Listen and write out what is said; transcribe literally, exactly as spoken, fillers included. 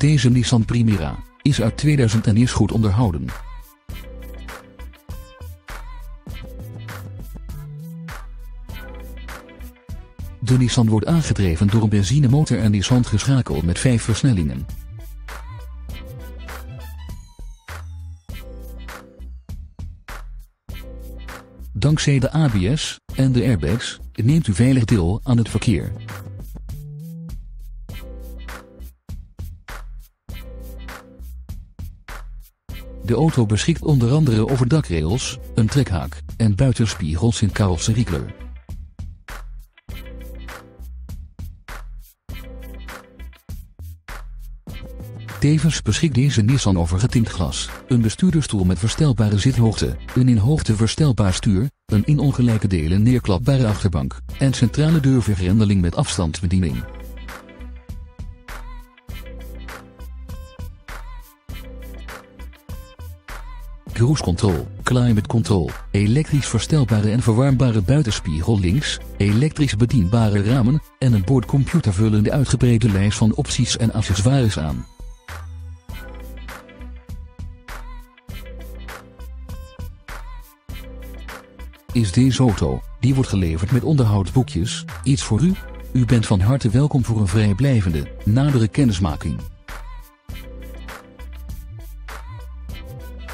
Deze Nissan Primera is uit tweeduizend en is goed onderhouden. De Nissan wordt aangedreven door een benzinemotor en is handgeschakeld met vijf versnellingen. Dankzij de A B S en de airbags neemt u veilig deel aan het verkeer. De auto beschikt onder andere over dakrails, een trekhaak en buitenspiegels in carrosseriekleur. Tevens beschikt deze Nissan over getint glas, een bestuurdersstoel met verstelbare zithoogte, een in hoogte verstelbaar stuur, een in ongelijke delen neerklapbare achterbank en centrale deurvergrendeling met afstandsbediening. Cruise control, climate control, elektrisch verstelbare en verwarmbare buitenspiegel links, elektrisch bedienbare ramen en een boordcomputer vullen de uitgebreide lijst van opties en accessoires aan. Is deze auto, die wordt geleverd met onderhoudsboekjes, iets voor u? U bent van harte welkom voor een vrijblijvende, nadere kennismaking.